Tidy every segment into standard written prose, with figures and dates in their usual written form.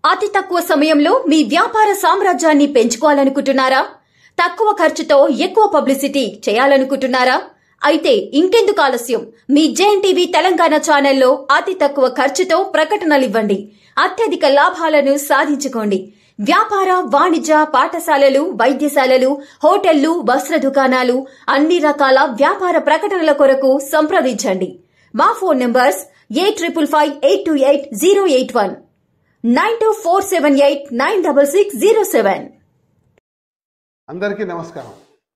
అతి తక్కువ సమయంలో మీ వ్యాపార సామ్రాజ్యాన్ని పెంచుకోవాలనుకుంటున్నారా? తక్కువ ఖర్చుతో ఎక్కువ పబ్లిసిటీ చేయాలనుకుంటున్నారా? అయితే ఇంకెందుకు ఆలస్యం? మీ జేఎన్టీవీ తెలంగాణ ఛానల్లో అతి తక్కువ ఖర్చుతో ప్రకటనలివ్వండి. అత్యధిక లాభాలను సాధించుకోండి. వ్యాపార, వాణిజ్య, పాఠశాలలు, వైద్యశాలలు, హోటళ్లు, వస్త్ర దుకాణాలు, అన్ని రకాల వ్యాపార ప్రకటనల కొరకు సంప్రదించండి. మా ఫోన్ నంబర్స్ 8558288081 9247896607. అందరికీ నమస్కారం.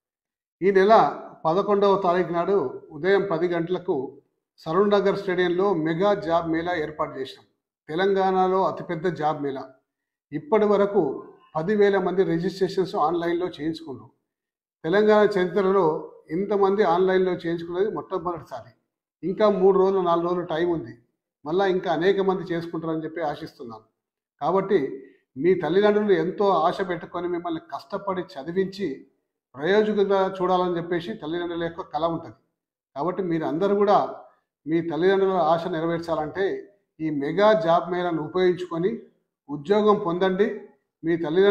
ఈ నెల 11వ తారీఖు నాడు ఉదయం 10 గంటలకు సరూర్ నగర్ స్టేడియంలో మెగా జాబ్ మేళా ఏర్పాటు చేశాం. తెలంగాణలో అతిపెద్ద జాబ్ మేళా. ఇప్పటి వరకు 10,000 మంది రిజిస్ట్రేషన్స్ ఆన్లైన్లో చేయించుకున్నాం. తెలంగాణ చరిత్రలో ఇంతమంది ఆన్లైన్లో చేయించుకున్నది మొట్టమొదటిసారి. ఇంకా 3 రోజులు 4 రోజులు టైం ఉంది. మళ్ళీ ఇంకా అనేక మంది చేసుకుంటారని చెప్పి ఆశిస్తున్నాను. కాబట్టి మీ తల్లిదండ్రులు ఎంతో ఆశ పెట్టుకొని మిమ్మల్ని కష్టపడి చదివించి ప్రయోజకులుగా చూడాలని చెప్పేసి తల్లిదండ్రుల యొక్క కల ఉంటుంది. కాబట్టి మీరు అందరూ కూడా మీ తల్లిదండ్రుల ఆశ నెరవేర్చాలంటే ఈ మెగా జాబ్ మేళాను ఉపయోగించుకొని ఉద్యోగం పొందండి. మీ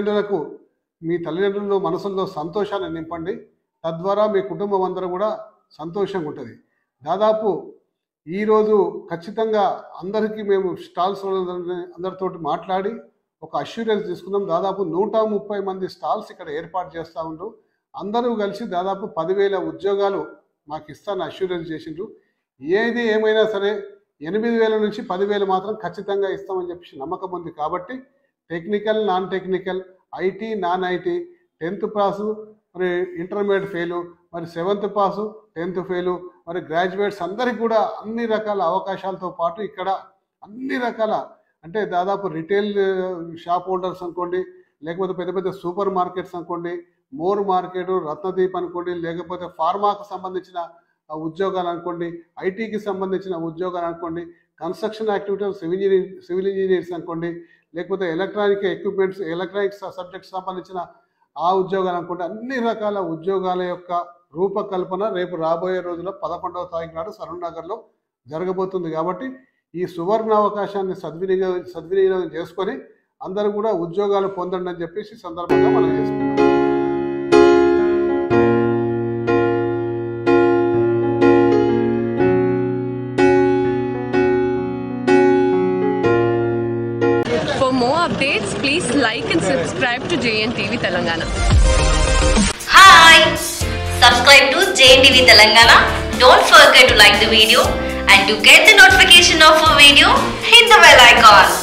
తల్లిదండ్రుల మనసుల్లో సంతోషాన్ని నింపండి. తద్వారా మీ కుటుంబం అందరూ కూడా సంతోషంగా ఉంటుంది. దాదాపు ఈరోజు ఖచ్చితంగా అందరికీ మేము స్టాల్స్ అందరితో మాట్లాడి ఒక అష్యూరెన్స్ తీసుకున్నాం. దాదాపు 130 మంది స్టాల్స్ ఇక్కడ ఏర్పాటు చేస్తూ ఉండ్రు. అందరూ కలిసి దాదాపు 10,000 ఉద్యోగాలు మాకు ఇస్తాను అష్యూరెన్స్ చేసిండ్రు. ఏది ఏమైనా సరే 8,000 నుంచి 10,000 మాత్రం ఖచ్చితంగా ఇస్తామని చెప్పేసి నమ్మకం ఉంది. కాబట్టి technical, non technical, IT, non IT, 10th pass, మరి ఇంటర్మీడియట్ ఫెయిలు, మరి 7th పాసు, 10th ఫెయిలు, మరి గ్రాడ్యుయేట్స్ అందరికీ కూడా అన్ని రకాల అవకాశాలతో పాటు ఇక్కడ అన్ని రకాల అంటే దాదాపు రిటైల్ షాప్ హోల్డర్స్ అనుకోండి, లేకపోతే పెద్ద పెద్ద సూపర్ మార్కెట్స్ అనుకోండి, మోర్ మార్కెట్, రత్నదీప్ అనుకోండి, లేకపోతే ఫార్మాకు సంబంధించిన ఉద్యోగాలు అనుకోండి, ఐటీకి సంబంధించిన ఉద్యోగాలు అనుకోండి, కన్స్ట్రక్షన్ యాక్టివిటీస్, సివిల్ ఇంజనీర్స్ అనుకోండి, లేకపోతే ఎలక్ట్రానిక్ ఎక్విప్మెంట్స్, ఎలక్ట్రానిక్స్ సబ్జెక్ట్స్ సంబంధించిన ఆ ఉద్యోగాలు అనుకోండి, అన్ని రకాల ఉద్యోగాల యొక్క రూపకల్పన రేపు రాబోయే రోజుల్లో 11వ తారీఖు నాడు సరూర్ నగర్లో జరగబోతుంది. కాబట్టి ఈ సువర్ణ అవకాశాన్ని సద్వినియోగం చేసుకొని అందరూ కూడా ఉద్యోగాలు పొందండి అని చెప్పేసి సందర్భంగా మనం చేసుకుంటాం. For more updates, please like and subscribe to JNTV Telangana. Hi! Subscribe to JNTV Telangana. Don't forget to like the video and to get the notification of a video, hit the bell icon.